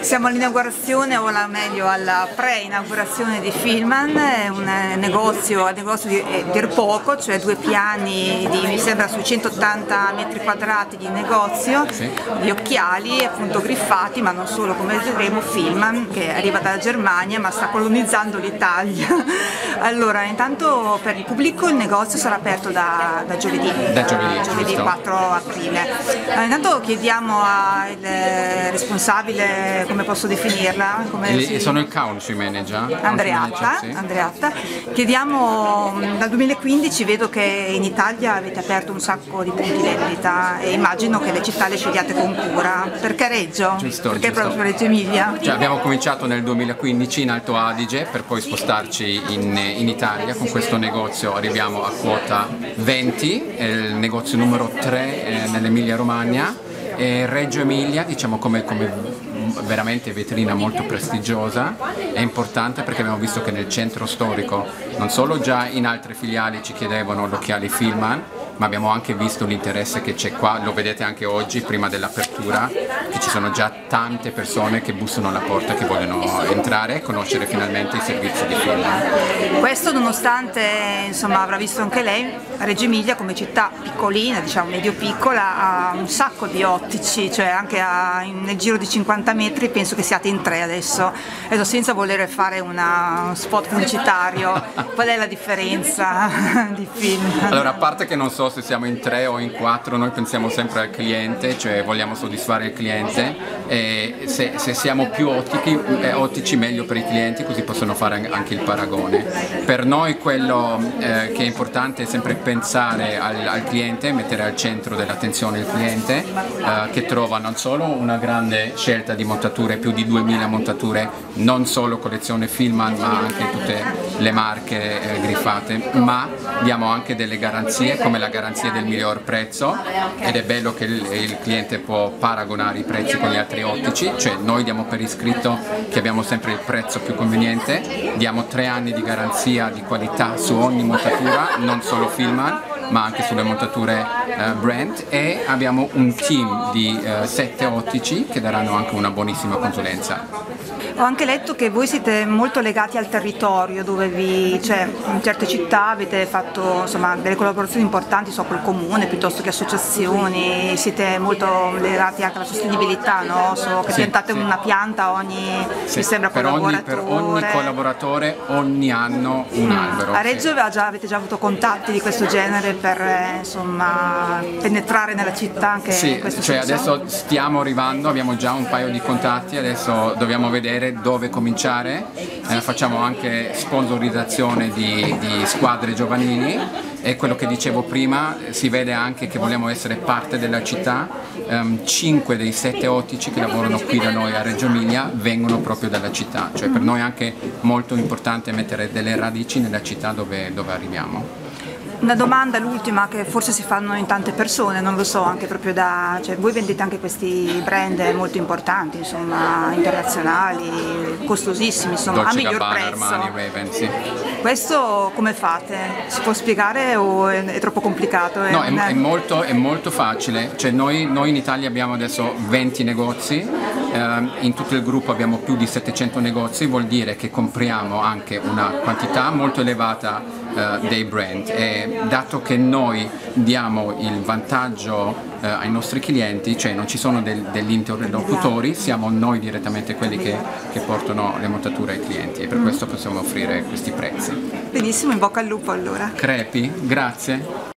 Siamo all'inaugurazione, o meglio alla pre-inaugurazione di Filman, è un negozio di dir poco, cioè 2 piani di, mi sembra, sui 180 metri quadrati di negozio, di occhiali appunto griffati, ma non solo, come vedremo Filman che arriva dalla Germania ma sta colonizzando l'Italia. Allora, intanto per il pubblico il negozio sarà aperto da giovedì, giovedì 4 aprile. Intanto chiediamo al responsabile, come posso definirla? Sono il country manager. Andreatta. Chiediamo, dal 2015 vedo che in Italia avete aperto un sacco di punti vendita e immagino che le città le scegliate con cura. Perché Reggio? Perché proprio Reggio Emilia? Cioè, abbiamo cominciato nel 2015 in Alto Adige per poi spostarci in Italia. Con questo negozio arriviamo a quota 20, è il negozio numero 3 nell'Emilia Romagna. E Reggio Emilia, diciamo, come veramente vetrina molto prestigiosa, è importante perché abbiamo visto che nel centro storico non solo già in altre filiali ci chiedevano l'occhiale Filman, ma abbiamo anche visto l'interesse che c'è qua, lo vedete anche oggi prima dell'apertura, che ci sono già tante persone che bussano alla porta, che vogliono entrare e conoscere finalmente i servizi di Filman. Questo nonostante, insomma, avrà visto anche lei, Reggio Emilia come città piccolina, diciamo medio-piccola, ha un sacco di ottici, cioè anche nel giro di 50 metri penso che siate in 3 adesso, senza voler fare uno spot pubblicitario. Qual è la differenza di Filman? Allora, a parte che non so se siamo in 3 o in 4, noi pensiamo sempre al cliente, cioè vogliamo soddisfare il cliente, e se siamo più ottici meglio per i clienti, così possono fare anche il paragone. Per noi quello che è importante è sempre pensare al cliente, mettere al centro dell'attenzione il cliente, che trova non solo una grande scelta di montature, più di 2000 montature, non solo collezione Filman ma anche tutte le marche griffate, ma diamo anche delle garanzie, come la garanzia del miglior prezzo, ed è bello che il cliente può paragonare i prezzi con gli altri ottici, cioè noi diamo per iscritto che abbiamo sempre il prezzo più conveniente, diamo 3 anni di garanzia di qualità su ogni montatura, non solo Filman ma anche sulle montature brand, e abbiamo un team di 7 ottici che daranno anche una buonissima consulenza. Ho anche letto che voi siete molto legati al territorio, dove cioè, in certe città avete fatto, insomma, delle collaborazioni importanti col comune piuttosto che associazioni, siete molto legati anche alla sostenibilità, no? So che piantate una pianta mi sembra per ogni collaboratore ogni anno un albero. A Reggio avete già avuto contatti di questo genere per insomma, penetrare nella città anche in questo senso? Adesso stiamo arrivando, abbiamo già un paio di contatti, adesso dobbiamo vedere dove cominciare, facciamo anche sponsorizzazione di squadre giovanili, e quello che dicevo prima, si vede anche che vogliamo essere parte della città. 5 dei 7 ottici che lavorano qui da noi a Reggio Emilia vengono proprio dalla città, cioè per noi è anche molto importante mettere delle radici nella città dove arriviamo. Una domanda, l'ultima, che forse si fanno in tante persone, non lo so, anche proprio cioè voi vendete anche questi brand molto importanti, insomma, internazionali, costosissimi, insomma, a miglior prezzo. Armani, Raven, sì. Questo come fate? Si può spiegare o è troppo complicato? No, è molto facile, cioè noi in Italia abbiamo adesso 20 negozi, in tutto il gruppo abbiamo più di 700 negozi, vuol dire che compriamo anche una quantità molto elevata dei brand, e dato che noi diamo il vantaggio ai nostri clienti, cioè non ci sono degli interlocutori, siamo noi direttamente quelli che portano le montature ai clienti, e per questo possiamo offrire questi prezzi. Benissimo, in bocca al lupo allora. Crepi, grazie.